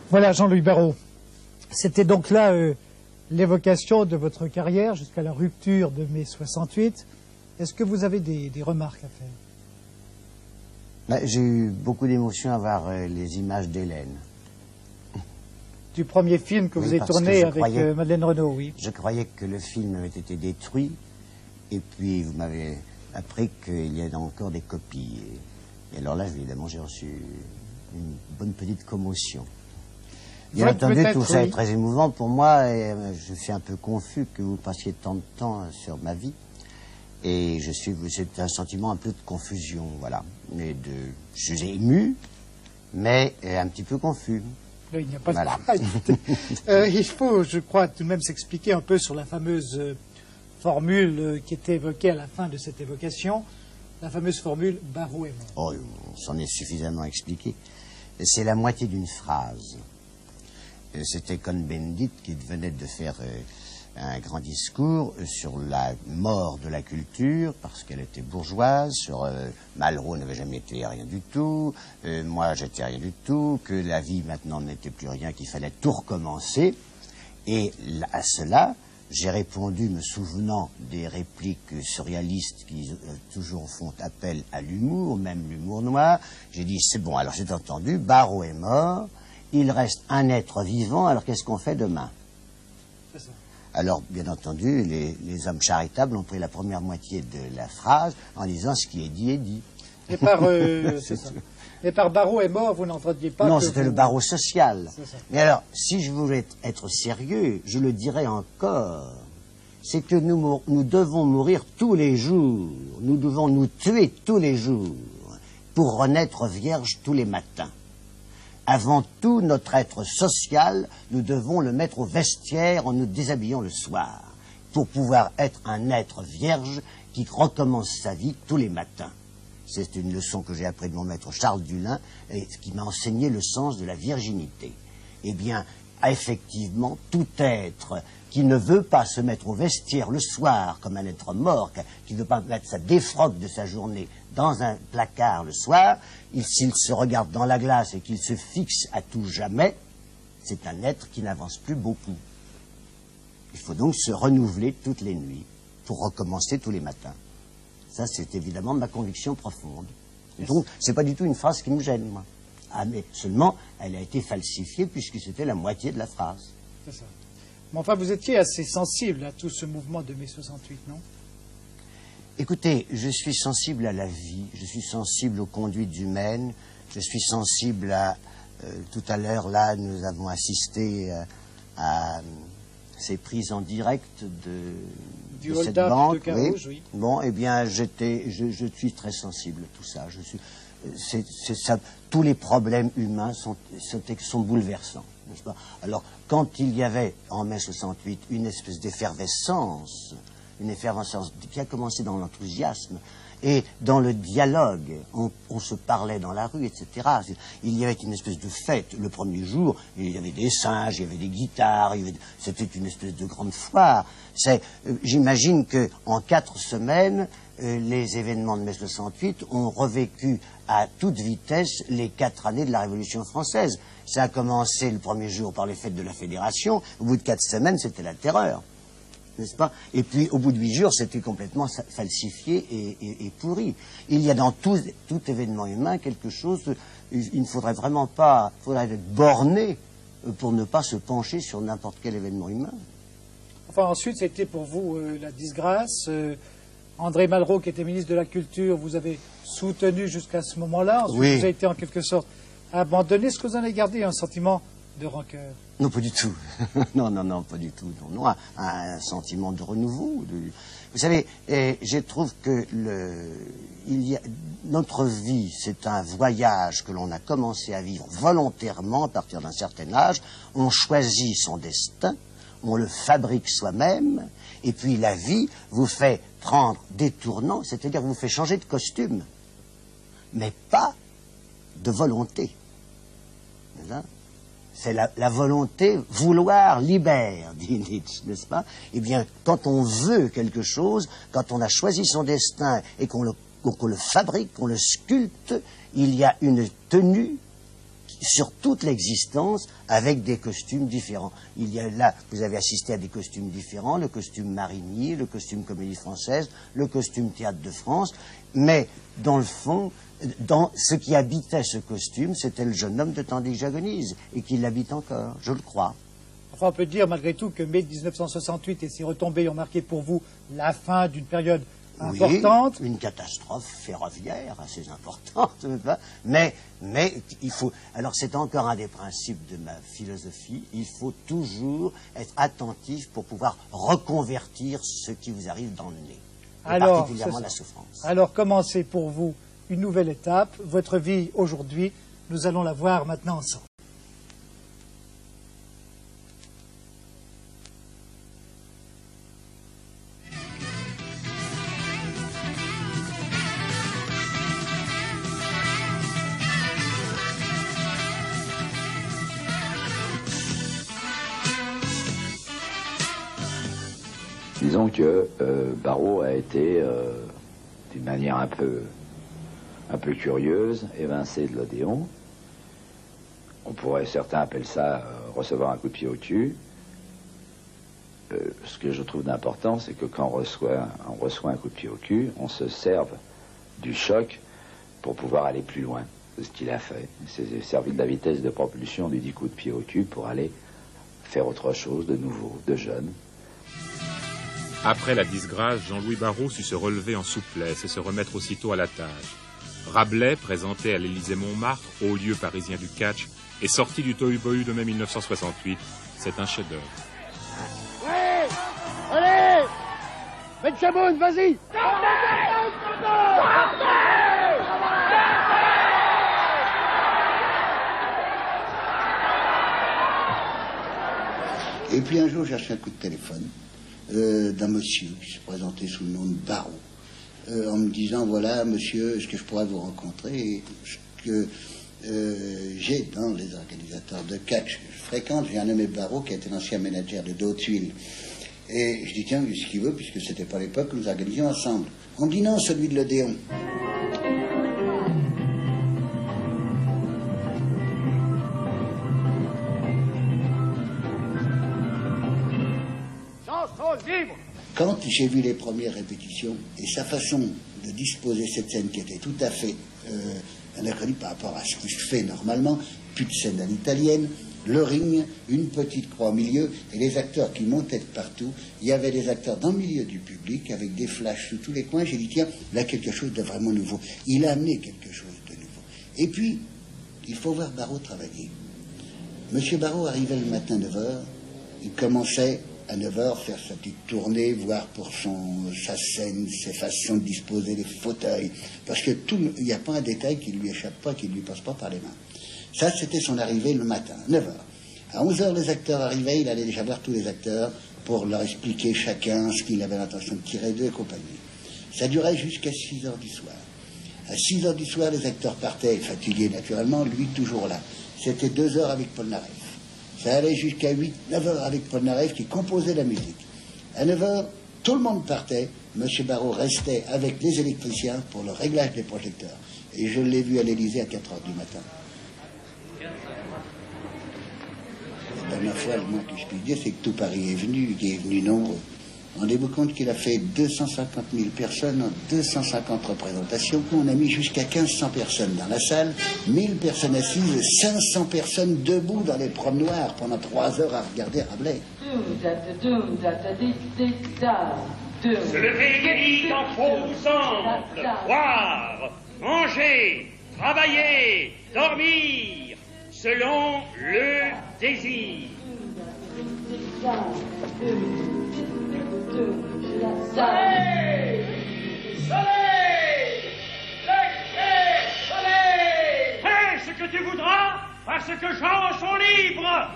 Voilà, Jean-Louis Barrault. C'était donc là l'évocation de votre carrière jusqu'à la rupture de mai 68. Est-ce que vous avez des remarques à faire? J'ai eu beaucoup d'émotions à voir les images d'Hélène. Du premier film que vous avez tourné avec Madeleine Renaud, oui. Je croyais que le film avait été détruit, et puis vous m'avez appris qu'il y a encore des copies. Et alors là, évidemment, j'ai reçu une bonne petite commotion. Bien entendu, tout ça est très émouvant pour moi, et je suis un peu confus que vous passiez tant de temps sur ma vie. Et c'est un sentiment un peu de confusion, voilà. Je suis ému, mais un petit peu confus. Là, il n'y a pas de il faut, je crois, tout de même s'expliquer un peu sur la fameuse formule qui était évoquée à la fin de cette évocation, la fameuse formule « Barrault est mort ». Oh, on s'en est suffisamment expliqué. C'est la moitié d'une phrase. C'était Cohn-Bendit qui venait de faire un grand discours sur la mort de la culture, parce qu'elle était bourgeoise, sur Malraux n'avait jamais été rien du tout, moi j'étais rien du tout, que la vie maintenant n'était plus rien, qu'il fallait tout recommencer. Et à cela, j'ai répondu, me souvenant des répliques surréalistes qui toujours font appel à l'humour, même l'humour noir. J'ai dit, c'est bon, alors j'ai entendu, Barrault est mort, il reste un être vivant, alors qu'est-ce qu'on fait demain? C'est ça. Alors, bien entendu, les hommes charitables ont pris la première moitié de la phrase en disant ce qui est dit est dit. Et par, et par Barrault est mort, vous n'entendiez pas? Non, c'était le Barrault social. Mais alors, si je voulais être sérieux, je le dirais encore. C'est que nous devons mourir tous les jours. Nous devons nous tuer tous les jours pour renaître vierges tous les matins. Avant tout, notre être social, nous devons le mettre au vestiaire en nous déshabillant le soir, pour pouvoir être un être vierge qui recommence sa vie tous les matins. C'est une leçon que j'ai appris de mon maître Charles Dullin, et qui m'a enseigné le sens de la virginité. Eh bien, effectivement, tout être qui ne veut pas se mettre au vestiaire le soir comme un être mort, qui ne veut pas mettre sa défroque de sa journée dans un placard le soir, s'il se regarde dans la glace et qu'il se fixe à tout jamais, c'est un être qui n'avance plus beaucoup. Il faut donc se renouveler toutes les nuits pour recommencer tous les matins. Ça, c'est évidemment ma conviction profonde. Et donc, c'est pas du tout une phrase qui me gêne, moi. Ah, mais seulement, elle a été falsifiée puisque c'était la moitié de la phrase. C'est ça. Mais enfin, vous étiez assez sensible à tout ce mouvement de mai 68, non? Écoutez, je suis sensible à la vie, je suis sensible aux conduites humaines, je suis sensible à... tout à l'heure, là, nous avons assisté à ces prises en direct de cette banque. De Carouge, oui. Bon, eh bien, je suis très sensible à tout ça. C'est ça. Tous les problèmes humains sont bouleversants, n'est-ce pas? Alors, quand il y avait, en mai 68, une espèce d'effervescence, qui a commencé dans l'enthousiasme et dans le dialogue, on se parlait dans la rue, etc. Il y avait une espèce de fête. Le premier jour, il y avait des singes, il y avait des guitares, c'était une espèce de grande foire. J'imagine qu'en 4 semaines, les événements de mai 68 ont revécu à toute vitesse les 4 années de la Révolution française. Ça a commencé le premier jour par les fêtes de la Fédération. Au bout de 4 semaines, c'était la terreur. N'est-ce pas? Et puis, au bout de 8 jours, c'était complètement falsifié et pourri. Il y a dans tout événement humain quelque chose... Il ne faudrait vraiment pas... Il faudrait être borné pour ne pas se pencher sur n'importe quel événement humain. Enfin, ensuite, c'était pour vous la disgrâce. André Malraux, qui était ministre de la Culture, vous avez soutenu jusqu'à ce moment-là. Ensuite, oui. Vous avez été en quelque sorte abandonné. Est-ce que vous en avez gardé un sentiment de rancœur? Non, pas du tout. non, pas du tout. Non, un sentiment de renouveau. Vous savez, je trouve que notre vie, c'est un voyage que l'on a commencé à vivre volontairement à partir d'un certain âge. On choisit son destin, on le fabrique soi-même, et puis la vie vous fait prendre des tournants, c'est-à-dire vous fait changer de costume, mais pas de volonté. C'est la volonté, vouloir libère, dit Nietzsche, n'est-ce pas? Eh bien, quand on veut quelque chose, quand on a choisi son destin et qu'on le fabrique, qu'on le sculpte, il y a une tenue sur toute l'existence avec des costumes différents. Il y a là, vous avez assisté à des costumes différents, le costume Marigny, le costume Comédie Française, le costume Théâtre de France, mais dans le fond, dans ce qui habitait ce costume, c'était le jeune homme de Tandy Jagonise, et qui l'habite encore, je le crois. Enfin, on peut dire malgré tout que mai 1968 et ses retombées ont marqué pour vous la fin d'une période importante. Oui, une catastrophe ferroviaire assez importante, mais il faut... Alors c'est encore un des principes de ma philosophie, il faut toujours être attentif pour pouvoir reconvertir ce qui vous arrive dans le nez, et particulièrement la souffrance. Alors commencez pour vous une nouvelle étape, votre vie aujourd'hui, nous allons la voir maintenant ensemble. Disons que Barrault a été, d'une manière un peu curieuse, évincé de l'Odéon. Certains appellent ça recevoir un coup de pied au cul. Ce que je trouve d'important, c'est que quand on reçoit un coup de pied au cul, on se serve du choc pour pouvoir aller plus loin. C'est ce qu'il a fait. Il s'est servi de la vitesse de propulsion du 10 coups de pied au cul pour aller faire autre chose de nouveau, de jeune. Après la disgrâce, Jean-Louis Barrault sut se relever en souplesse et se remettre aussitôt à la tâche. Rabelais, présenté à l'Élysée-Montmartre, haut lieu parisien du catch, est sorti du tohu-bohu de mai 1968. C'est un chef-d'œuvre. Ouais, allez, Benjamin, vas-y. Et puis un jour, j'ai reçu un coup de téléphone d'un monsieur qui se présentait sous le nom de Barrault, en me disant, voilà, monsieur, est-ce que je pourrais vous rencontrer, et ce que j'ai dans les organisateurs de catch que je fréquente, j'ai un nommé Barrault qui était l'ancien manager de Dautuil. Et je dis, tiens, ce qu'il veut, puisque c'était pas l'époque où nous organisions ensemble. On me dit non, celui de l'Odéon. Quand j'ai vu les premières répétitions et sa façon de disposer cette scène qui était tout à fait anachronique par rapport à ce qui se fait normalement, plus de scène à l'italienne, le ring, une petite croix au milieu et les acteurs qui montaient de partout. Il y avait des acteurs dans le milieu du public avec des flashs sous tous les coins. J'ai dit tiens, là quelque chose de vraiment nouveau. Il a amené quelque chose de nouveau. Et puis, il faut voir Barrault travailler. Monsieur Barrault arrivait le matin à 9h, il commençait à 9h faire sa petite tournée, voir pour sa scène, ses façons de disposer les fauteuils, parce que il n'y a pas un détail qui ne lui échappe pas, qui ne lui passe pas par les mains. Ça, c'était son arrivée le matin, 9h. À 11h, les acteurs arrivaient, il allait déjà voir tous les acteurs pour leur expliquer chacun ce qu'il avait l'intention de tirer d'eux et compagnie. Ça durait jusqu'à 6h du soir. À 6h du soir, les acteurs partaient, fatigués naturellement, lui toujours là. C'était 2 heures avec Paul Naref. Ça allait jusqu'à 9 heures avec Paul Naref qui composait la musique. À 9 heures, tout le monde partait. M. Barrault restait avec les électriciens pour le réglage des projecteurs. Et je l'ai vu à l'Élysée à 4 heures du matin. La dernière fois, le moins que je puis dire, c'est que tout Paris est venu, il est venu nombreux. Rendez-vous compte qu'il a fait 250 000 personnes en 250 représentations. On a mis jusqu'à 1500 personnes dans la salle, 1000 personnes assises, 500 personnes debout dans les promenoirs pendant 3 heures à regarder Rabelais. Se lever en faux angles, boire, manger, travailler, dormir, selon le désir. Soleil! Soleil! Soleil! Fais ce que tu voudras, parce que gens sont libres!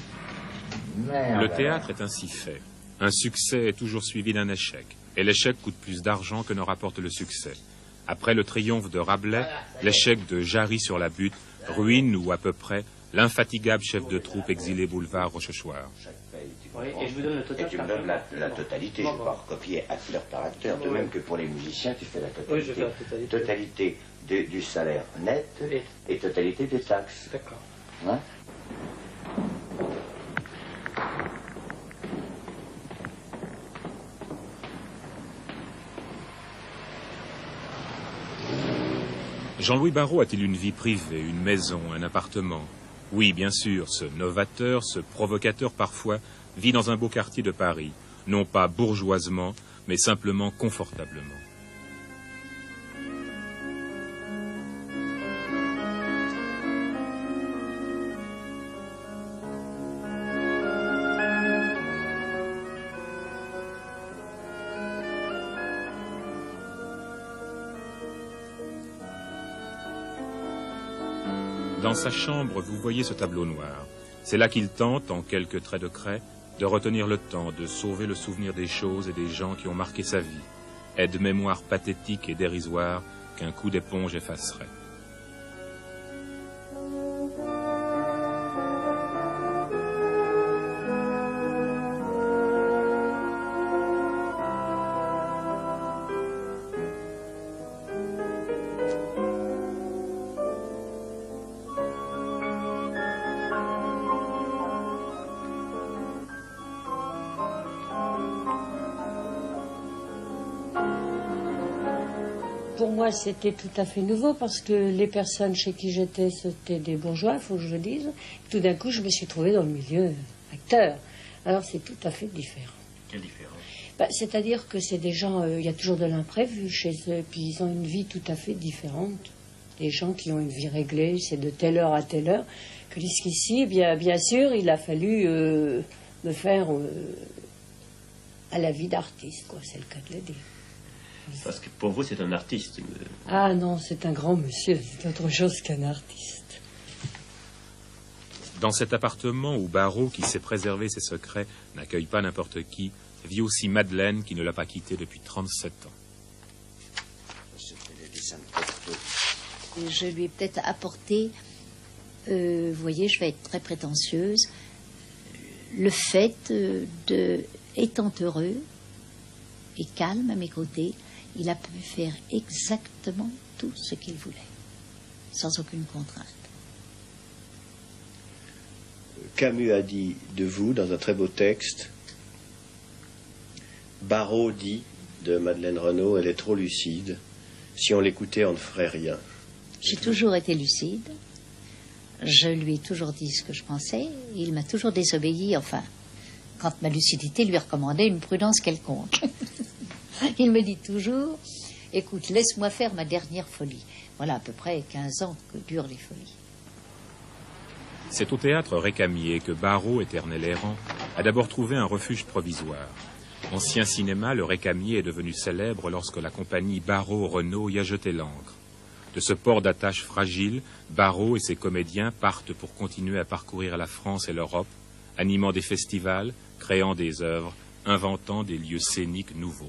Le théâtre est ainsi fait. Un succès est toujours suivi d'un échec. Et l'échec coûte plus d'argent que ne rapporte le succès. Après le triomphe de Rabelais, l'échec de Jarry sur la butte ruine, ou à peu près, l'infatigable chef de troupe exilé boulevard Rochechouart. Oui, et je vous donne le total. Et tu me donnes la totalité, je vais pas recopier acteur par acteur, de même que pour les musiciens, tu fais la totalité. Oui, je fais la totalité. Totalité du salaire net et totalité des taxes. D'accord. Ouais. Jean-Louis Barrault a-t-il une vie privée, une maison, un appartement? Oui, bien sûr, ce novateur, ce provocateur parfois, vit dans un beau quartier de Paris, non pas bourgeoisement, mais simplement confortablement. Dans sa chambre, vous voyez ce tableau noir. C'est là qu'il tente, en quelques traits de craie, de retenir le temps, de sauver le souvenir des choses et des gens qui ont marqué sa vie. Aide-mémoire pathétique et dérisoire qu'un coup d'éponge effacerait. Pour moi, c'était tout à fait nouveau parce que les personnes chez qui j'étais, c'était des bourgeois, il faut que je le dise. Tout d'un coup, je me suis trouvée dans le milieu acteur. Alors, c'est tout à fait différent. Quelle différence? C'est-à-dire que c'est des gens, il y a toujours de l'imprévu chez eux, puis ils ont une vie tout à fait différente. Des gens qui ont une vie réglée, c'est de telle heure à telle heure. Que jusqu'ici, bien sûr, il a fallu me faire à la vie d'artiste, quoi, c'est le cas de le dire. Parce que pour vous, c'est un artiste. Ah non, c'est un grand monsieur, c'est autre chose qu'un artiste. Dans cet appartement où Barrault, qui sait préserver ses secrets, n'accueille pas n'importe qui, vit aussi Madeleine, qui ne l'a pas quitté depuis 37 ans. Je lui ai peut-être apporté, vous voyez, je vais être très prétentieuse, le fait étant heureux et calme à mes côtés, il a pu faire exactement tout ce qu'il voulait, sans aucune contrainte. Camus a dit de vous, dans un très beau texte, Barrault dit de Madeleine Renaud, elle est trop lucide, si on l'écoutait, on ne ferait rien. J'ai toujours été lucide, je lui ai toujours dit ce que je pensais, il m'a toujours désobéi, enfin, quand ma lucidité lui recommandait une prudence quelconque. Il me dit toujours, écoute, laisse-moi faire ma dernière folie. Voilà à peu près 15 ans que durent les folies. C'est au théâtre Récamier que Barrault, éternel errant, a d'abord trouvé un refuge provisoire. Ancien cinéma, le Récamier est devenu célèbre lorsque la compagnie Barrault-Renaud y a jeté l'ancre. De ce port d'attache fragile, Barrault et ses comédiens partent pour continuer à parcourir la France et l'Europe, animant des festivals, créant des œuvres, inventant des lieux scéniques nouveaux.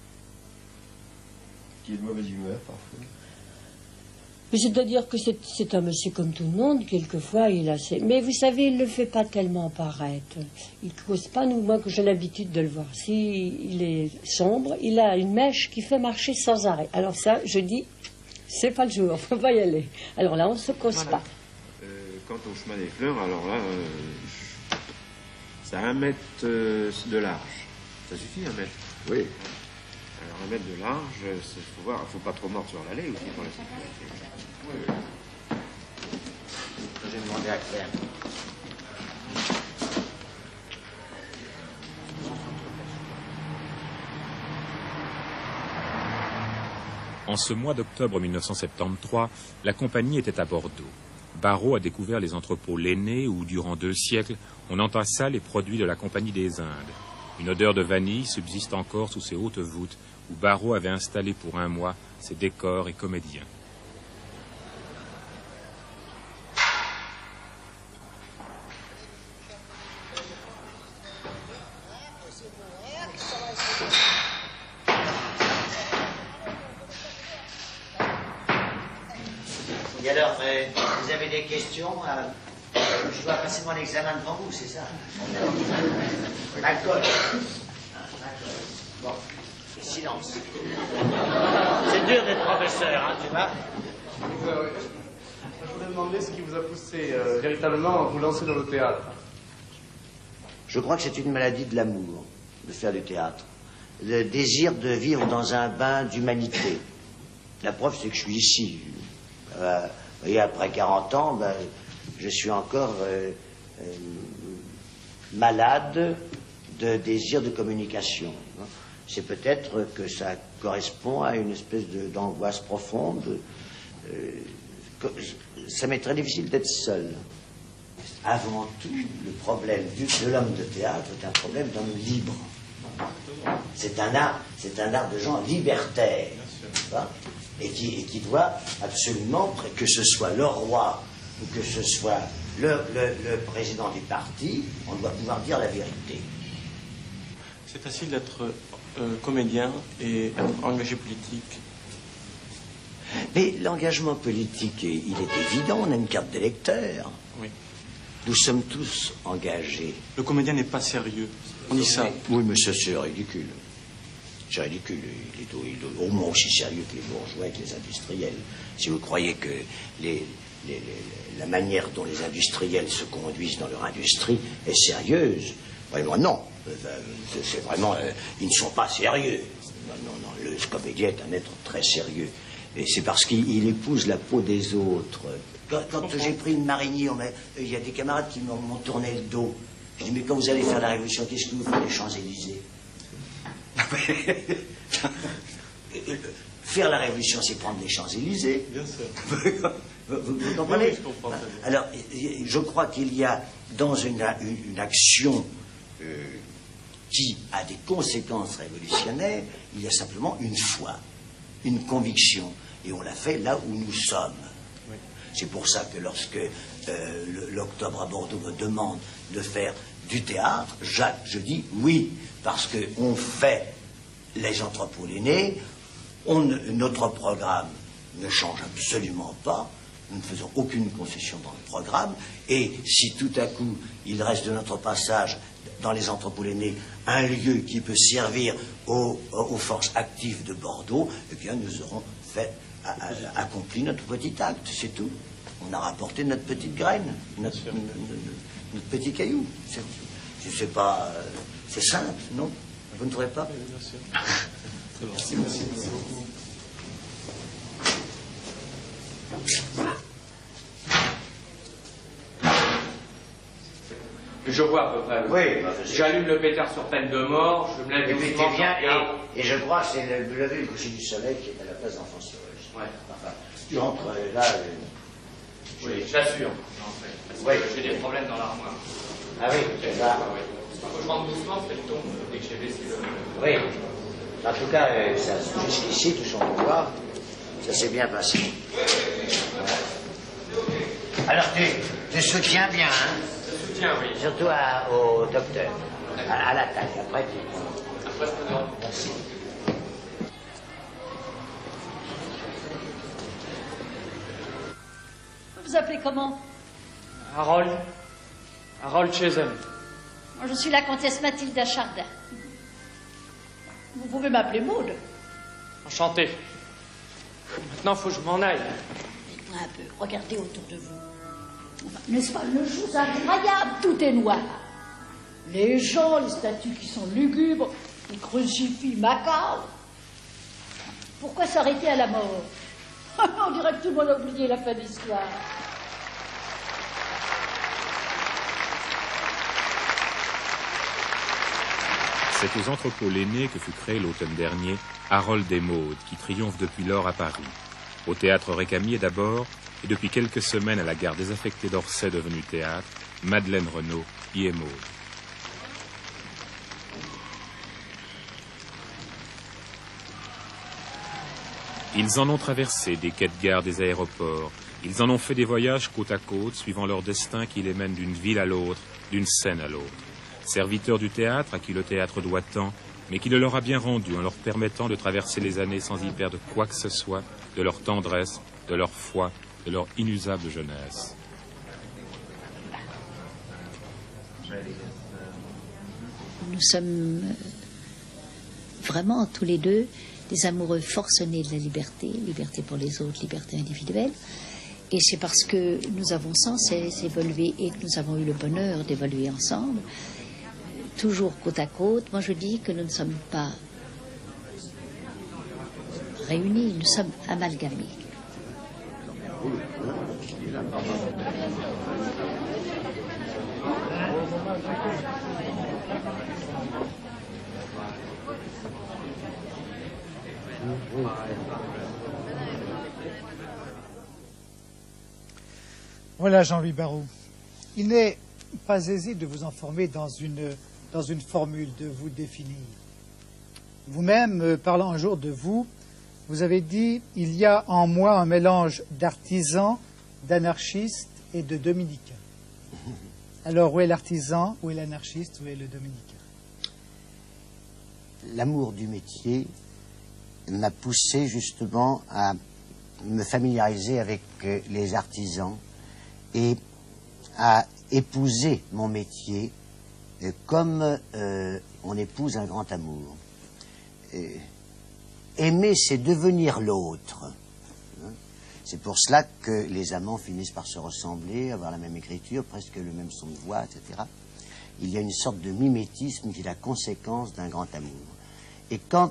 Qui est de mauvaise humeur parfois. C'est-à-dire que c'est un monsieur comme tout le monde, quelquefois il a ses... Mais vous savez, il ne le fait pas tellement paraître. Il ne cause pas, moi que j'ai l'habitude de le voir. Il est sombre, il a une mèche qui fait marcher sans arrêt. Alors ça, je dis, c'est pas le jour, il faut pas y aller. Alors là, on ne se cause pas. Quant au chemin des fleurs, alors là, c'est 1 mètre de large. Ça suffit, 1 mètre? Oui. Alors 1 mètre de large, il faut voir, il ne faut pas trop mordre sur l'allée aussi pour la sécurité. Oui. J'ai demandé à Claire. En ce mois d'octobre 1973, la compagnie était à Bordeaux. Barrault a découvert les entrepôts Lenné où, durant 2 siècles, on entassa les produits de la Compagnie des Indes. Une odeur de vanille subsiste encore sous ces hautes voûtes où Barrault avait installé pour 1 mois ses décors et comédiens. Et alors, vous avez des questions? Je dois passer mon examen devant vous, c'est ça? Alcool. Bon, silence. C'est dur d'être professeur, hein, tu vois? voudrais demander ce qui vous a poussé véritablement à vous lancer dans le théâtre. Je crois que c'est une maladie de l'amour, de faire du théâtre. Le désir de vivre dans un bain d'humanité. La preuve, c'est que je suis ici. Vous voyez, après 40 ans, ben, je suis encore malade de désir de communication. C'est peut-être que ça correspond à une espèce d'angoisse profonde. Ça m'est très difficile d'être seul. Avant tout, le problème de l'homme de théâtre est un problème d'homme libre. C'est un art de gens libertaires. Et qui doit absolument, que ce soit le roi ou que ce soit le président du parti, on doit pouvoir dire la vérité. C'est facile d'être comédien et engagé politique. Mais l'engagement politique, il est évident, on a une carte d'électeur. Oui. Nous sommes tous engagés. Le comédien n'est pas sérieux. On dit ça. Oui, mais ça, c'est ridicule. C'est ridicule. Il est au moins aussi sérieux que les bourgeois et que les industriels. Si vous croyez que la manière dont les industriels se conduisent dans leur industrie est sérieuse, vraiment non. C'est vraiment... ils ne sont pas sérieux. Non, le comédien est un être très sérieux. Et c'est parce qu'il épouse la peau des autres. Quand j'ai pris une Marigny, il y a des camarades qui m'ont tourné le dos. Je dis, mais quand vous allez faire la révolution, qu'est-ce que vous faites les Champs-Élysées? Faire la révolution, c'est prendre les Champs-Élysées. Bien sûr. Vous comprenez? Oui, je comprends. Alors, je crois qu'il y a dans une action qui a des conséquences révolutionnaires, il y a simplement une foi, une conviction. Et on l'a fait là où nous sommes. Oui. C'est pour ça que lorsque l'Octobre à Bordeaux me demande de faire du théâtre, je dis oui, parce qu'on fait les Entrepôts-L'aîné, notre programme ne change absolument pas, nous ne faisons aucune concession dans le programme, et si tout à coup il reste de notre passage dans les Entrepôts-L'aîné un lieu qui peut servir aux forces actives de Bordeaux, eh bien nous aurons accompli notre petit acte, c'est tout. On a rapporté notre petite graine, notre petit caillou. C'est pas... c'est simple, non? Vous ne trouvez pas? Oui, bien sûr. Merci beaucoup. Je vois à peu près. Oui. J'allume le pétard sur peine de mort, je me lève doucement. Bien, et je crois que c'est le lever et le coucher du soleil qui est à la place d'Enfance Heureuse. Ouais. Enfin, tu entres là... oui, j'assure. Oui. J'ai des problèmes dans l'armoire. Ah oui, c'est ça. Oui. Il faut que je rentre doucement parce qu'elle tombe dès que j'ai baissé le... Oui. En tout cas, jusqu'ici, tout son pouvoir, ça s'est bien passé. Alors, tu soutiens bien, hein? Je soutiens, oui. Surtout au docteur, à la taille. Après, tu... Après, je peux dormir. Merci. Vous vous appelez comment? Harold. Harold Chisholm. Moi, je suis la comtesse Mathilda Chardin. Vous pouvez m'appeler Maude. Enchanté. Maintenant, il faut que je m'en aille. Dites-moi un peu, regardez autour de vous. Enfin, n'est-ce pas une chose incroyable? Tout est noir. Les gens, les statues qui sont lugubres, les crucifix macabres. Pourquoi s'arrêter à la mort? On dirait que tout le monde a oublié la fin de l'histoire. C'est aux Entrepôts-L'aîné que fut créé l'automne dernier Harold et Maude, qui triomphe depuis lors à Paris. Au théâtre Récamier d'abord, et depuis quelques semaines à la gare désaffectée d'Orsay devenue théâtre, Madeleine Renaud y est Maude. Ils en ont traversé des quais de gare des aéroports, ils en ont fait des voyages côte à côte, suivant leur destin qui les mène d'une ville à l'autre, d'une scène à l'autre. Serviteurs du théâtre, à qui le théâtre doit tant, mais qui le leur a bien rendu en leur permettant de traverser les années sans y perdre quoi que ce soit de leur tendresse, de leur foi, de leur inusable jeunesse. Nous sommes vraiment tous les deux des amoureux forcenés de la liberté, liberté pour les autres, liberté individuelle. Et c'est parce que nous avons sans cesse évolué et que nous avons eu le bonheur d'évoluer ensemble, toujours côte à côte. Moi, je dis que nous ne sommes pas réunis, nous sommes amalgamés. Voilà Jean-Louis Barrault. Il n'est pas aisé de vous enfermer dans une formule, de vous définir. Vous-même, parlant un jour de vous, vous avez dit « Il y a en moi un mélange d'artisan, d'anarchiste et de dominicain ». Alors, où est l'artisan, où est l'anarchiste, où est le dominicain? L'amour du métier m'a poussé justement à me familiariser avec les artisans et à épouser mon métier comme on épouse un grand amour. Aimer, c'est devenir l'autre. C'est pour cela que les amants finissent par se ressembler, avoir la même écriture, presque le même son de voix, etc. Il y a une sorte de mimétisme qui est la conséquence d'un grand amour. Et quand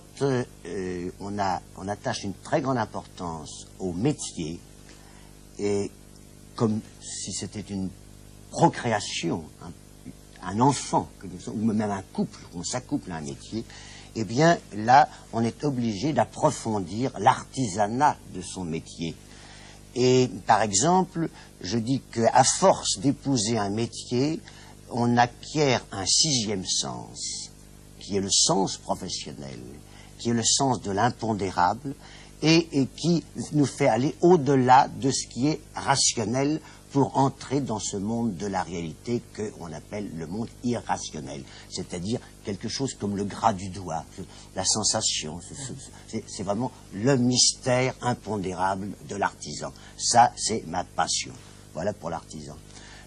on attache une très grande importance au métier, et comme si c'était une procréation, un enfant, ou même un couple, on s'accouple à un métier, eh bien là, on est obligé d'approfondir l'artisanat de son métier. Et par exemple, je dis qu'à force d'épouser un métier, on acquiert un sixième sens, qui est le sens professionnel, qui est le sens de l'impondérable, et qui nous fait aller au-delà de ce qui est rationnel pour entrer dans ce monde de la réalité qu'on appelle le monde irrationnel, c'est-à-dire quelque chose comme le gras du doigt, la sensation, c'est vraiment le mystère impondérable de l'artisan. Ça, c'est ma passion. Voilà pour l'artisan.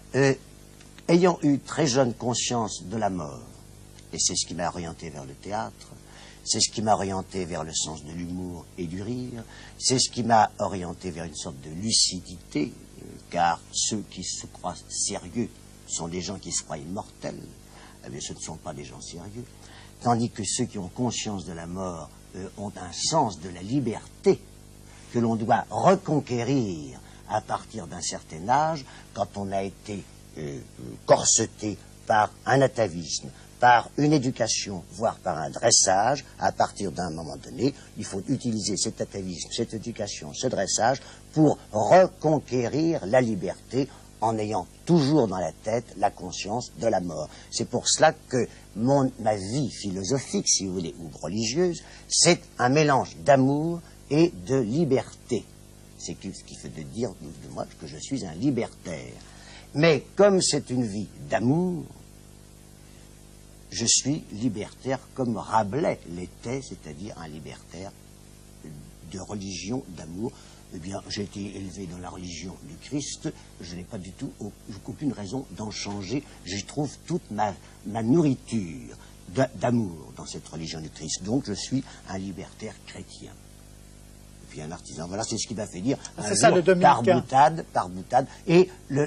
Ayant eu très jeune conscience de la mort, et c'est ce qui m'a orienté vers le théâtre, c'est ce qui m'a orienté vers le sens de l'humour et du rire, c'est ce qui m'a orienté vers une sorte de lucidité, car ceux qui se croient sérieux sont des gens qui se croient immortels, mais ce ne sont pas des gens sérieux, tandis que ceux qui ont conscience de la mort ont un sens de la liberté que l'on doit reconquérir à partir d'un certain âge, quand on a été corseté par un atavisme, par une éducation, voire par un dressage. À partir d'un moment donné, il faut utiliser cet atavisme, cette éducation, ce dressage pour reconquérir la liberté en ayant toujours dans la tête la conscience de la mort. C'est pour cela que ma vie philosophique, si vous voulez, ou religieuse, c'est un mélange d'amour et de liberté. C'est ce qui fait de dire de moi que je suis un libertaire. Mais comme c'est une vie d'amour, je suis libertaire comme Rabelais l'était, c'est-à-dire un libertaire de religion, d'amour. Eh bien, j'ai été élevé dans la religion du Christ, je n'ai pas du tout, aucune raison d'en changer. J'y trouve toute ma nourriture d'amour dans cette religion du Christ. Donc, je suis un libertaire chrétien. Et puis un artisan. Voilà, c'est ce qui m'a fait dire un jour, par boutade, et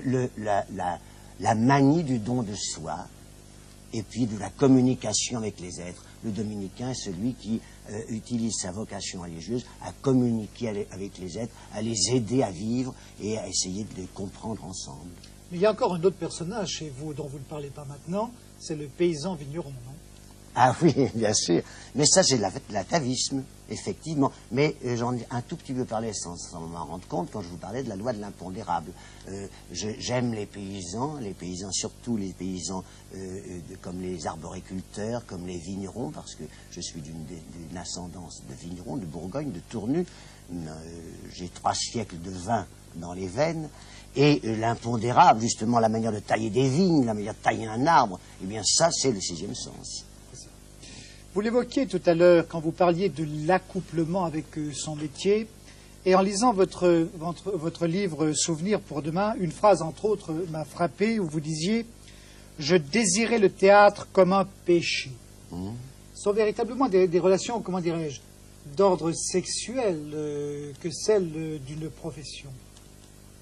la manie du don de soi, et puis de la communication avec les êtres. Le dominicain est celui qui utilise sa vocation religieuse à communiquer avec les êtres, à les aider à vivre et à essayer de les comprendre ensemble. Mais il y a encore un autre personnage chez vous dont vous ne parlez pas maintenant, c'est le paysan vigneron, non? Ah oui, bien sûr. Mais ça, c'est l'atavisme, effectivement. Mais j'en ai un tout petit peu parlé sans m'en rendre compte quand je vous parlais de la loi de l'impondérable. J'aime les paysans surtout les paysans comme les arboriculteurs, comme les vignerons, parce que je suis d'une ascendance de vignerons, de Bourgogne, de Tournu. J'ai 3 siècles de vin dans les veines. Et l'impondérable, justement, la manière de tailler des vignes, la manière de tailler un arbre, eh bien ça, c'est le sixième sens. Vous l'évoquiez tout à l'heure quand vous parliez de l'accouplement avec son métier. Et en lisant votre livre « Souvenirs pour demain », une phrase, entre autres, m'a frappé où vous disiez « Je désirais le théâtre comme un péché ». Ce sont véritablement des relations, comment dirais-je, d'ordre sexuel que celles d'une profession.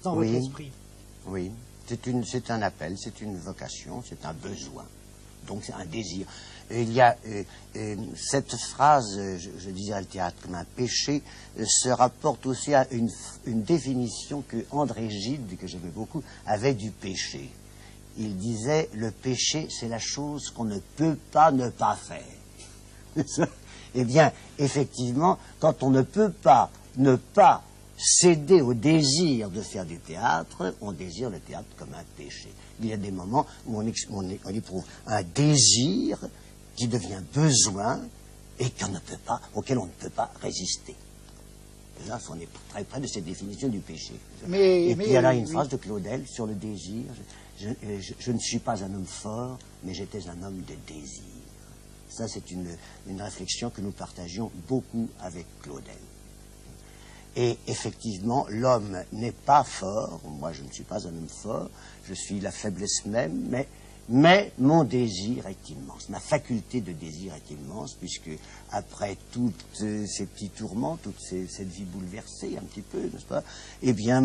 dans votre esprit. Oui, c'est un appel, c'est une vocation, c'est un besoin. Donc c'est un désir. Il y a cette phrase, je disais le théâtre comme un péché, se rapporte aussi à une définition que André Gide, que j'aimais beaucoup, avait du péché. Il disait, le péché, c'est la chose qu'on ne peut pas ne pas faire. Eh bien, effectivement, quand on ne peut pas ne pas céder au désir de faire du théâtre, on désire le théâtre comme un péché. Il y a des moments où on éprouve un désir qui devient besoin et auquel on ne peut pas résister. Et là, on est très près de cette définition du péché. Et puis il y a là une phrase de Claudel sur le désir. Je ne suis pas un homme fort, mais j'étais un homme de désir. Ça, c'est une réflexion que nous partagions beaucoup avec Claudel. Et effectivement, l'homme n'est pas fort. Moi, je ne suis pas un homme fort. Je suis la faiblesse même, mais mon désir est immense. Ma faculté de désir est immense, puisque après tous ces petits tourments, cette vie bouleversée un petit peu, n'est-ce pas, eh bien,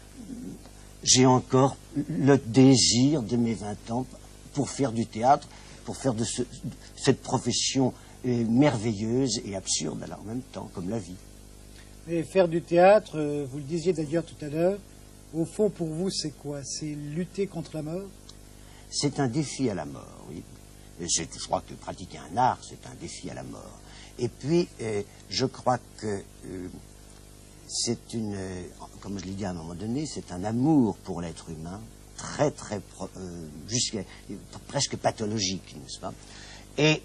j'ai encore le désir de mes 20 ans pour faire du théâtre, pour faire de cette profession merveilleuse et absurde alors, en même temps, comme la vie. Et faire du théâtre, vous le disiez d'ailleurs tout à l'heure, au fond pour vous c'est quoi? C'est lutter contre la mort? C'est un défi à la mort, oui. Je crois que pratiquer un art, c'est un défi à la mort. Et puis, je crois que c'est comme je l'ai dit à un moment donné, c'est un amour pour l'être humain, très, très, presque pathologique, n'est-ce pas? Et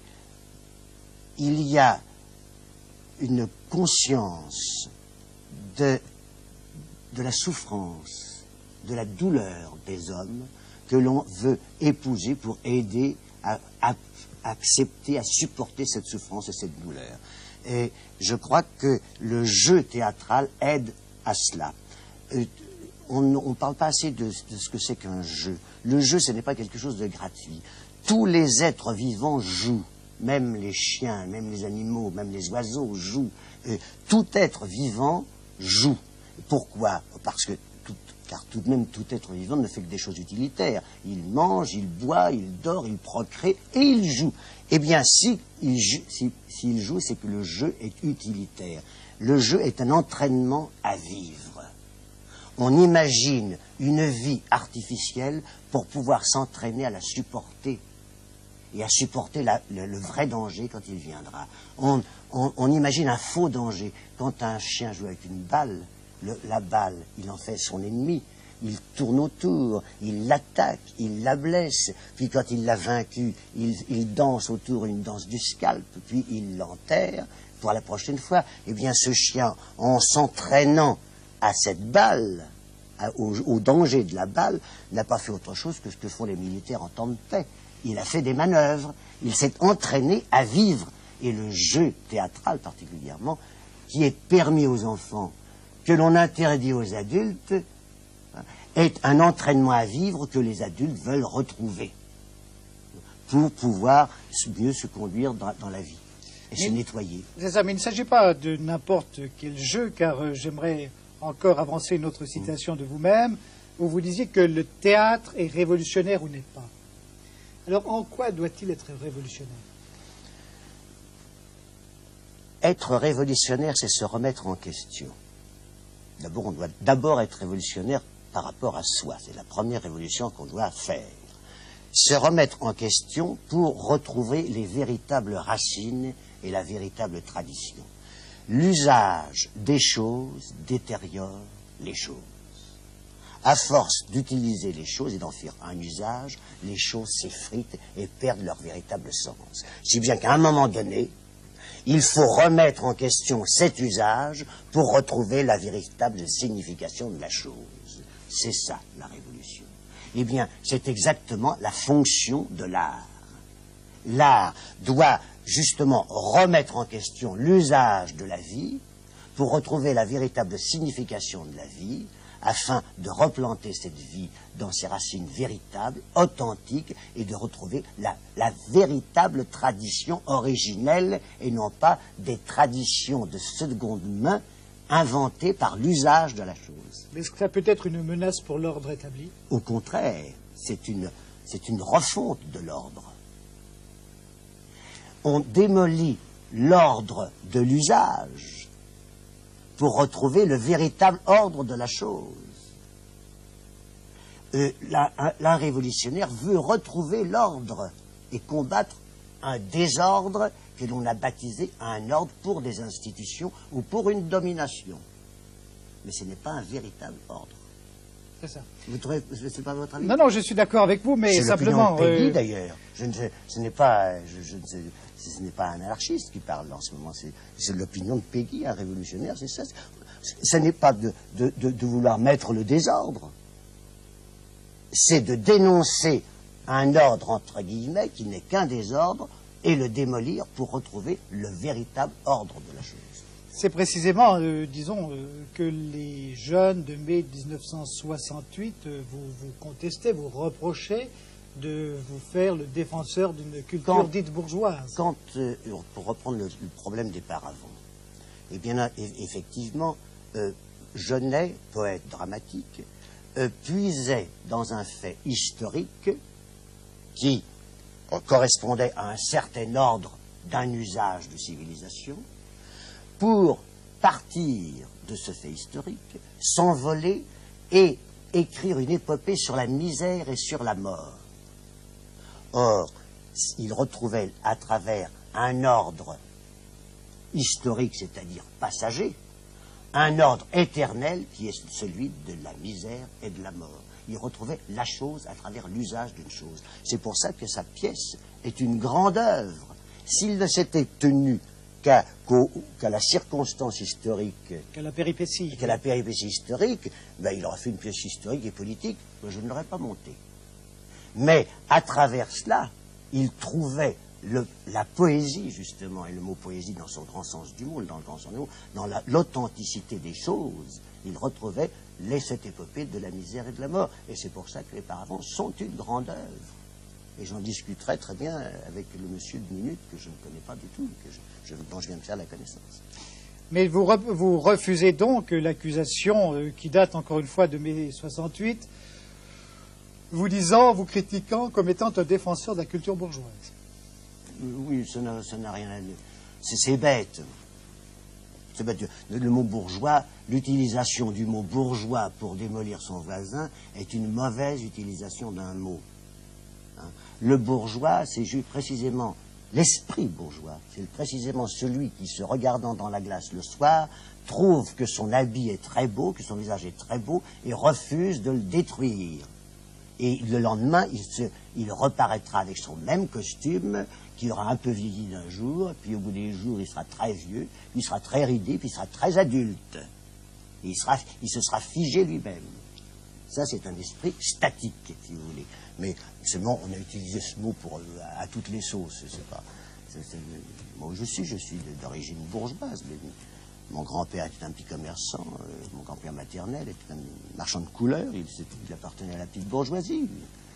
il y a une conscience de la souffrance, de la douleur des hommes que l'on veut épouser pour aider à accepter, à supporter cette souffrance et cette douleur. Et je crois que le jeu théâtral aide à cela. On ne parle pas assez de ce que c'est qu'un jeu. Le jeu, ce n'est pas quelque chose de gratuit. Tous les êtres vivants jouent. Même les chiens, même les animaux, même les oiseaux jouent. Tout être vivant joue. Pourquoi? Car tout de même, tout être vivant ne fait que des choses utilitaires. Il mange, il boit, il dort, il procrée et il joue. Eh bien, s'il joue, c'est que le jeu est utilitaire. Le jeu est un entraînement à vivre. On imagine une vie artificielle pour pouvoir s'entraîner à la supporter. Et à supporter le vrai danger quand il viendra. On imagine un faux danger. Quand un chien joue avec une balle, la balle, il en fait son ennemi. Il tourne autour, il l'attaque, il la blesse. Puis quand il l'a vaincu, il danse autour une danse du scalp, puis il l'enterre pour la prochaine fois. Eh bien, ce chien, en s'entraînant à cette balle, au danger de la balle, n'a pas fait autre chose que ce que font les militaires en temps de paix. Il a fait des manœuvres, il s'est entraîné à vivre. Et le jeu théâtral particulièrement, qui est permis aux enfants, que l'on interdit aux adultes, est un entraînement à vivre que les adultes veulent retrouver pour pouvoir mieux se conduire dans la vie et se nettoyer. C'est ça, mais il ne s'agit pas de n'importe quel jeu, car j'aimerais encore avancer une autre citation de vous-même, où vous disiez que le théâtre est révolutionnaire ou n'est pas. Alors, en quoi doit-il être révolutionnaire? Être révolutionnaire, c'est se remettre en question. D'abord, on doit d'abord être révolutionnaire par rapport à soi. C'est la première révolution qu'on doit faire. Se remettre en question pour retrouver les véritables racines et la véritable tradition. L'usage des choses détériore les choses. À force d'utiliser les choses et d'en faire un usage, les choses s'effritent et perdent leur véritable sens. Si bien qu'à un moment donné, il faut remettre en question cet usage pour retrouver la véritable signification de la chose. C'est ça, la révolution. Eh bien, c'est exactement la fonction de l'art. L'art doit justement remettre en question l'usage de la vie pour retrouver la véritable signification de la vie, afin de replanter cette vie dans ses racines véritables, authentiques, et de retrouver la véritable tradition originelle, et non pas des traditions de seconde main inventé par l'usage de la chose. Mais est-ce que ça peut être une menace pour l'ordre établi? Au contraire, c'est une refonte de l'ordre. On démolit l'ordre de l'usage pour retrouver le véritable ordre de la chose. L'un révolutionnaire veut retrouver l'ordre et combattre un désordre que l'on a baptisé un ordre pour des institutions ou pour une domination. Mais ce n'est pas un véritable ordre. C'est ça. Vous trouvez, c'est pas votre avis? Non, non, je suis d'accord avec vous, mais simplement... C'est l'opinion de Peggy, d'ailleurs. Ce n'est pas un anarchiste qui parle en ce moment. C'est l'opinion de Peggy, un révolutionnaire, c'est ça. Ce n'est pas de vouloir mettre le désordre. C'est de dénoncer un ordre, entre guillemets, qui n'est qu'un désordre, et le démolir pour retrouver le véritable ordre de la chose. C'est précisément, disons, que les jeunes de mai 1968 vous contestaient, vous reprochaient de vous faire le défenseur d'une culture dite bourgeoise. Pour reprendre le problème des paravents, eh bien, effectivement, Genet, poète dramatique, puisait dans un fait historique qui correspondait à un certain ordre d'un usage de civilisation, pour partir de ce fait historique, s'envoler et écrire une épopée sur la misère et sur la mort. Or, il retrouvait à travers un ordre historique, c'est-à-dire passager, un ordre éternel qui est celui de la misère et de la mort. Il retrouvait la chose à travers l'usage d'une chose. C'est pour ça que sa pièce est une grande œuvre. S'il ne s'était tenu qu'à la circonstance historique, qu'à la péripétie historique, ben, il aurait fait une pièce historique et politique, ben, je ne l'aurais pas montée. Mais à travers cela, il trouvait la poésie, justement, et le mot poésie dans son grand sens du mot, dans le grand sens du mot, dans l'authenticité des choses, il retrouvait cette épopée de la misère et de la mort. Et c'est pour ça que les paravents sont une grande œuvre. Et j'en discuterai très bien avec le monsieur de Minute, que je ne connais pas du tout, dont je viens de faire la connaissance. Mais vous refusez donc l'accusation qui date encore une fois de mai 68, vous critiquant comme étant un défenseur de la culture bourgeoise. Oui, ça n'a rien à dire. C'est bête. C'est bête. Le mot bourgeois, l'utilisation du mot bourgeois pour démolir son voisin est une mauvaise utilisation d'un mot. Le bourgeois, c'est précisément l'esprit bourgeois. C'est précisément celui qui, se regardant dans la glace le soir, trouve que son habit est très beau, que son visage est très beau, et refuse de le détruire. Et le lendemain, il reparaîtra avec son même costume, qui aura un peu vieilli d'un jour, puis au bout des jours, il sera très vieux, puis il sera très ridé, puis il sera très adulte. Et il se sera figé lui-même. Ça, c'est un esprit statique, si vous voulez. Mais seulement, on a utilisé ce mot à toutes les sauces. Moi, je suis d'origine bourgeoise. Mais mon grand-père était un petit commerçant. Mon grand-père maternel était un marchand de couleurs. Il appartenait à la petite bourgeoisie.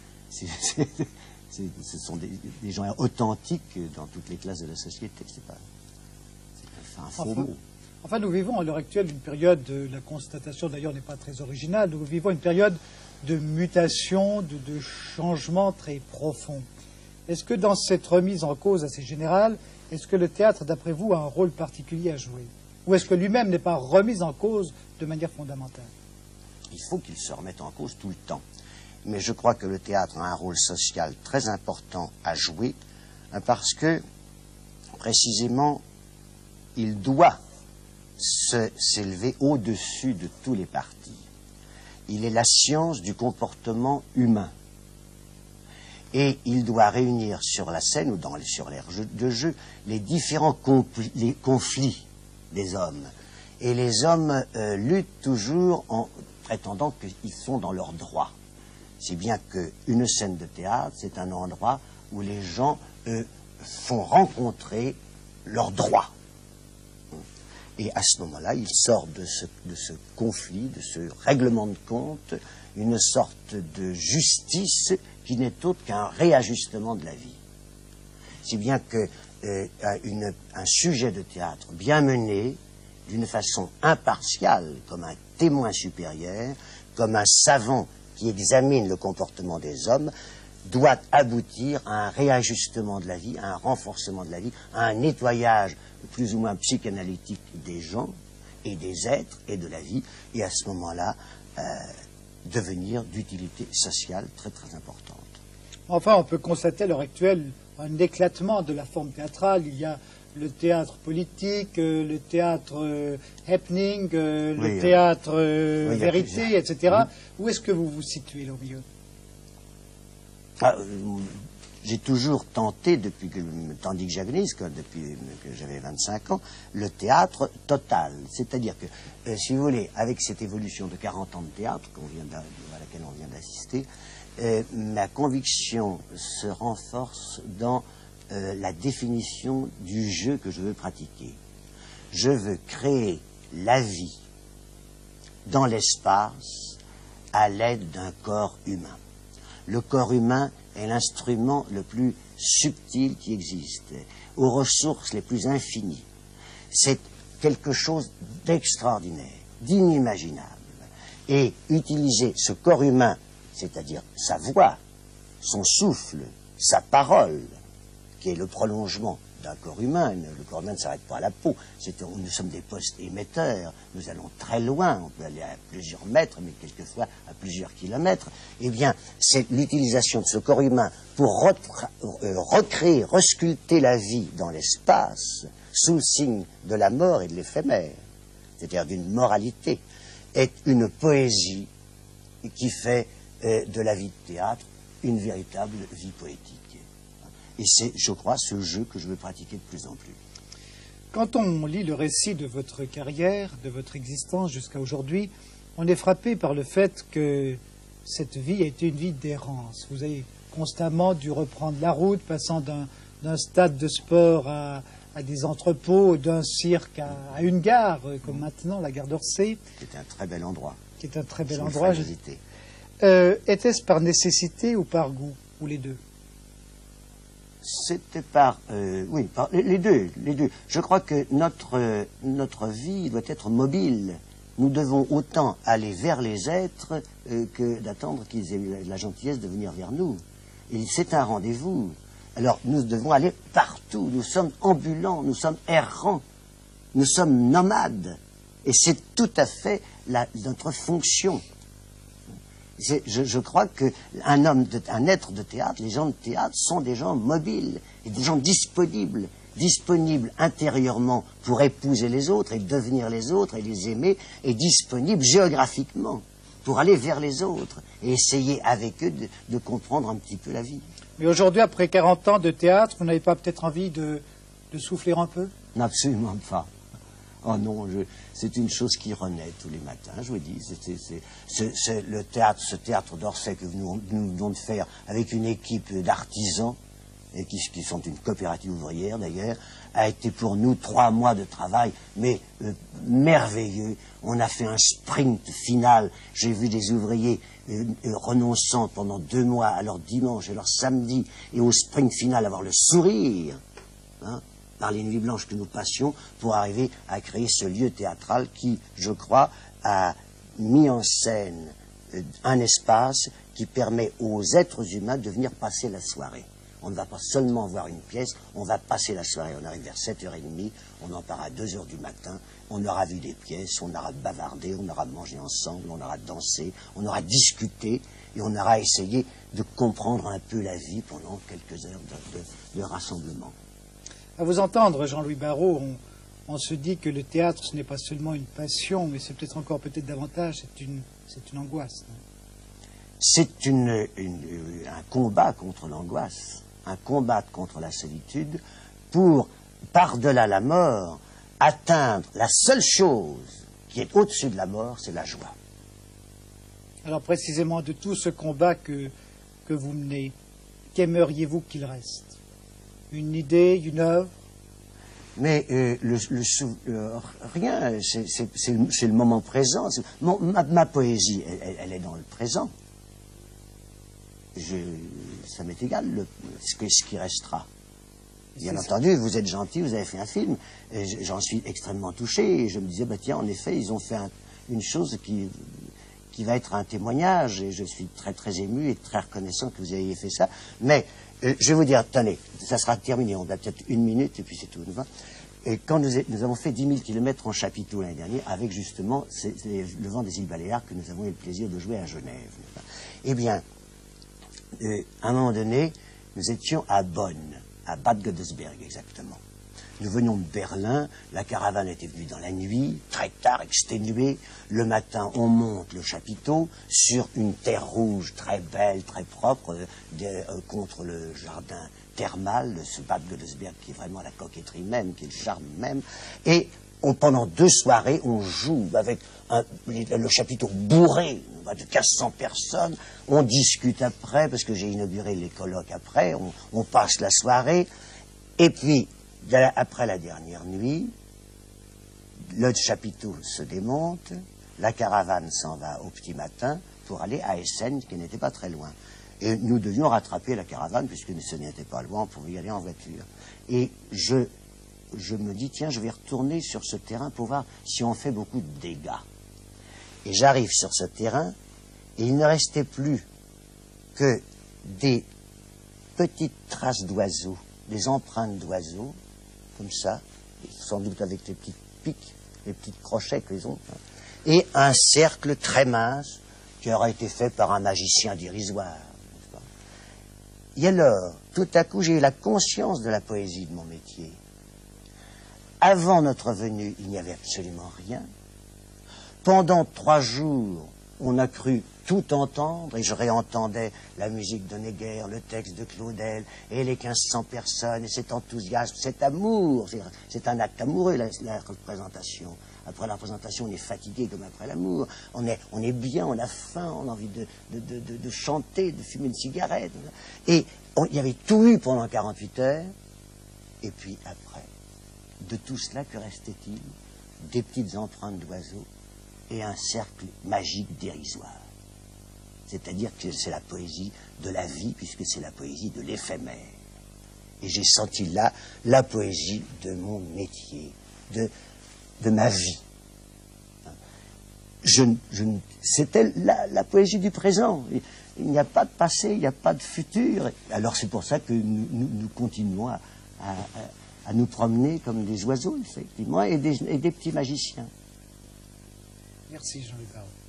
Ce sont des gens authentiques dans toutes les classes de la société. C'est un faux mot. Enfin, nous vivons à l'heure actuelle une période, la constatation d'ailleurs n'est pas très originale, nous vivons une période de mutation, de changement très profond. Est-ce que dans cette remise en cause assez générale, est-ce que le théâtre, d'après vous, a un rôle particulier à jouer? Ou est-ce que lui-même n'est pas remis en cause de manière fondamentale? Il faut qu'il se remette en cause tout le temps. Mais je crois que le théâtre a un rôle social très important à jouer, parce que, précisément, il doit s'élever au-dessus de tous les partis. Il est la science du comportement humain. Et il doit réunir sur la scène ou sur l'aire de jeu les différents conflits des hommes. Et les hommes luttent toujours en prétendant qu'ils sont dans leurs droits. Si bien qu'une scène de théâtre, c'est un endroit où les gens font rencontrer leurs droits. Et à ce moment-là, il sort de ce conflit, de ce règlement de compte, une sorte de justice qui n'est autre qu'un réajustement de la vie. Si bien qu'un sujet de théâtre bien mené d'une façon impartiale, comme un témoin supérieur, comme un savant qui examine le comportement des hommes, doit aboutir à un réajustement de la vie, à un renforcement de la vie, à un nettoyage plus ou moins psychanalytique des gens et des êtres et de la vie, et à ce moment-là, devenir d'utilité sociale très très importante. Enfin, on peut constater à l'heure actuelle un éclatement de la forme théâtrale. Il y a le théâtre politique, le théâtre happening, le théâtre vérité, etc. Où est-ce que vous vous situez là au milieu? J'ai toujours tenté, depuis que, tandis que j'agonise, depuis que j'avais 25 ans, le théâtre total. C'est-à-dire que, si vous voulez, avec cette évolution de 40 ans de théâtre à laquelle on vient d'assister, ma conviction se renforce dans la définition du jeu que je veux pratiquer. Je veux créer la vie dans l'espace à l'aide d'un corps humain. Le corps humain est l'instrument le plus subtil qui existe, aux ressources les plus infinies. C'est quelque chose d'extraordinaire, d'inimaginable. Et utiliser ce corps humain, c'est-à-dire sa voix, son souffle, sa parole, qui est le prolongement d'un corps humain. Le corps humain ne s'arrête pas à la peau. Nous sommes des postes émetteurs. Nous allons très loin. On peut aller à plusieurs mètres, mais quelquefois à plusieurs kilomètres. Eh bien, c'est l'utilisation de ce corps humain pour recréer, resculpter la vie dans l'espace, sous le signe de la mort et de l'éphémère, c'est-à-dire d'une moralité, est une poésie qui fait de la vie de théâtre une véritable vie poétique. Et c'est, je crois, ce jeu que je veux pratiquer de plus en plus. Quand on lit le récit de votre carrière, de votre existence jusqu'à aujourd'hui, on est frappé par le fait que cette vie a été une vie d'errance. Vous avez constamment dû reprendre la route, passant d'un stade de sport à des entrepôts, d'un cirque à une gare, comme maintenant la gare d'Orsay. C'est un très bel endroit. C'est un très bel endroit. Était-ce par nécessité ou par goût, ou les deux? C'était oui, par les deux. Je crois que notre vie doit être mobile. Nous devons autant aller vers les êtres que d'attendre qu'ils aient la gentillesse de venir vers nous. Et c'est un rendez-vous. Alors nous devons aller partout. Nous sommes ambulants, nous sommes errants, nous sommes nomades. Et c'est tout à fait notre fonction. Je crois qu'un être de théâtre, les gens de théâtre sont des gens mobiles et des gens disponibles intérieurement pour épouser les autres et devenir les autres et les aimer, et disponibles géographiquement pour aller vers les autres et essayer avec eux de comprendre un petit peu la vie. Mais aujourd'hui, après 40 ans de théâtre, vous n'avez pas peut-être envie de souffler un peu? Absolument pas. Oh non, c'est une chose qui renaît tous les matins, je vous dis. Le théâtre, ce théâtre d'Orsay que nous venons de faire avec une équipe d'artisans, et qui sont une coopérative ouvrière d'ailleurs, a été pour nous 3 mois de travail, mais merveilleux. On a fait un sprint final. J'ai vu des ouvriers renonçant pendant 2 mois à leur dimanche et leur samedi, et au sprint final avoir le sourire, hein, par les nuits blanches que nous passions, pour arriver à créer ce lieu théâtral qui, je crois, a mis en scène un espace qui permet aux êtres humains de venir passer la soirée. On ne va pas seulement voir une pièce, on va passer la soirée. On arrive vers 7h30, on en part à 2h du matin, on aura vu des pièces, on aura bavardé, on aura mangé ensemble, on aura dansé, on aura discuté, et on aura essayé de comprendre un peu la vie pendant quelques heures de rassemblement. À vous entendre, Jean-Louis Barrault, on se dit que le théâtre, ce n'est pas seulement une passion, mais c'est peut-être encore davantage, c'est une angoisse. C'est un combat contre l'angoisse, un combat contre la solitude, pour, par-delà la mort, atteindre la seule chose qui est au-dessus de la mort, c'est la joie. Alors précisément, de tout ce combat que vous menez, qu'aimeriez-vous qu'il reste? Une idée, une œuvre? Mais rien, c'est le moment présent. Ma poésie, elle est dans le présent. Ça m'est égal ce qui restera. Bien entendu, vous êtes gentil, vous avez fait un film. J'en suis extrêmement touché. Et je me disais, bah tiens, en effet, ils ont fait une chose qui va être un témoignage. Et je suis très, très ému et très reconnaissant que vous ayez fait ça. Mais, je vais vous dire, tenez, ça sera terminé. On a peut-être 1 minute et puis c'est tout. Et quand nous avons fait 10 000 kilomètres en chapiteau l'année dernière, avec justement le vent des îles Baléares que nous avons eu le plaisir de jouer à Genève. Eh bien, à un moment donné, nous étions à Bonn, à Bad Godesberg exactement. Nous venions de Berlin, la caravane était venue dans la nuit, très tard, exténuée. Le matin, on monte le chapiteau sur une terre rouge très belle, très propre, contre le jardin thermal de ce Bad Godesberg qui est vraiment la coquetterie même, qui est le charme même. Et pendant 2 soirées, on joue avec le chapiteau bourré de 1500 personnes. On discute après, parce que j'ai inauguré les colloques après. On passe la soirée. Et puis, après la dernière nuit, le chapiteau se démonte, la caravane s'en va au petit matin pour aller à Essen, qui n'était pas très loin. Et nous devions rattraper la caravane, puisque ce n'était pas loin, on pouvait y aller en voiture. Et je me dis, tiens, je vais retourner sur ce terrain pour voir si on fait beaucoup de dégâts. Et j'arrive sur ce terrain, et il ne restait plus que des petites traces d'oiseaux, des empreintes d'oiseaux, comme ça, sans doute avec les petites piques, les petits crochets qu'ils ont, et un cercle très mince qui aurait été fait par un magicien dérisoire. Et alors, tout à coup, j'ai eu la conscience de la poésie de mon métier. Avant notre venue, il n'y avait absolument rien. Pendant 3 jours, on a cru tout entendre, et je réentendais la musique d'Honegger, le texte de Claudel, et les 1500 personnes, et cet enthousiasme, cet amour. C'est un acte amoureux, la représentation. Après la représentation, on est fatigué comme après l'amour. On est bien, on a faim, on a envie de chanter, de fumer une cigarette. Et il y avait tout eu pendant 48 heures. Et puis après, de tout cela, que restait-il? Des petites empreintes d'oiseaux et un cercle magique dérisoire. C'est-à-dire que c'est la poésie de la vie, puisque c'est la poésie de l'éphémère. Et j'ai senti là la poésie de mon métier, de ma vie. C'était la poésie du présent. Il n'y a pas de passé, il n'y a pas de futur. Alors c'est pour ça que nous continuons à nous promener comme des oiseaux, effectivement, et des petits magiciens. Merci Jean-Luc Barrault.